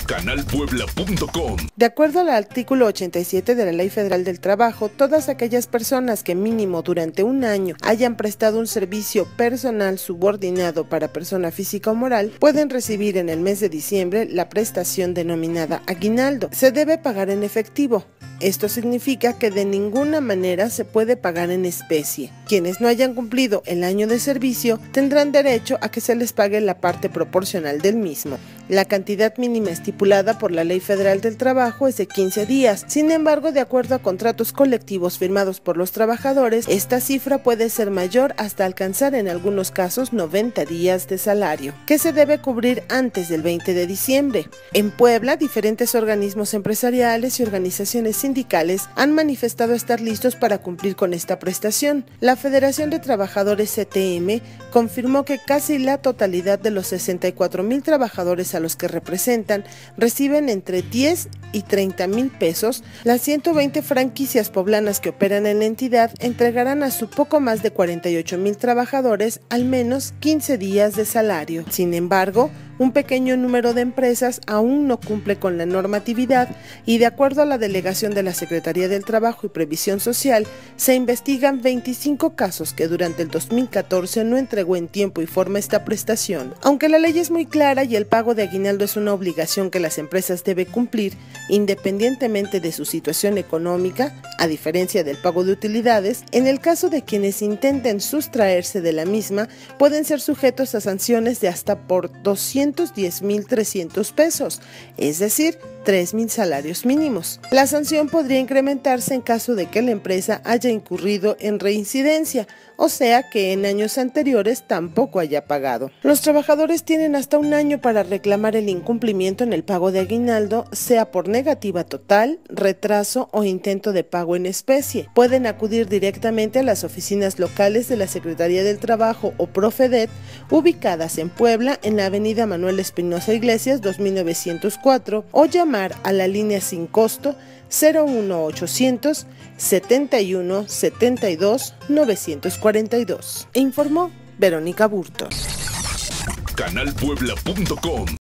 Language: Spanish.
canalpuebla.com. De acuerdo al artículo 87 de la Ley Federal del Trabajo, todas aquellas personas que mínimo durante un año hayan prestado un servicio personal subordinado para persona física o moral pueden recibir en el mes de diciembre la prestación denominada aguinaldo. Se debe pagar en efectivo. Esto significa que de ninguna manera se puede pagar en especie. Quienes no hayan cumplido el año de servicio tendrán derecho a que se les pague la parte proporcional del mismo. La cantidad mínima estipulada por la Ley Federal del Trabajo es de 15 días. Sin embargo, de acuerdo a contratos colectivos firmados por los trabajadores, esta cifra puede ser mayor hasta alcanzar en algunos casos 90 días de salario, que se debe cubrir antes del 20 de diciembre. En Puebla, diferentes organismos empresariales y organizaciones sindicales han manifestado estar listos para cumplir con esta prestación. La Federación de Trabajadores CTM confirmó que casi la totalidad de los 64,000 trabajadores a los que representan reciben entre 10 y 30,000 pesos. Las 120 franquicias poblanas que operan en la entidad entregarán a su poco más de 48,000 trabajadores al menos 15 días de salario. Sin embargo, un pequeño número de empresas aún no cumple con la normatividad y, de acuerdo a la delegación de la Secretaría del Trabajo y Previsión Social, se investigan 25 casos que durante el 2014 no entregó en tiempo y forma esta prestación. Aunque la ley es muy clara y el pago de aguinaldo es una obligación que las empresas deben cumplir independientemente de su situación económica, a diferencia del pago de utilidades, en el caso de quienes intenten sustraerse de la misma, pueden ser sujetos a sanciones de hasta por 210,300 pesos, es decir, 3,000 salarios mínimos. La sanción podría incrementarse en caso de que la empresa haya incurrido en reincidencia, o sea que en años anteriores tampoco haya pagado. Los trabajadores tienen hasta un año para reclamar el incumplimiento en el pago de aguinaldo, sea por negativa total, retraso o intento de pago en especie. Pueden acudir directamente a las oficinas locales de la Secretaría del Trabajo o Profedet, ubicadas en Puebla, en la avenida Manuel Espinosa Iglesias 2904, o llamar a la línea sin costo 01800 71 72 942. Informó Verónica Burtos. canalpuebla.com.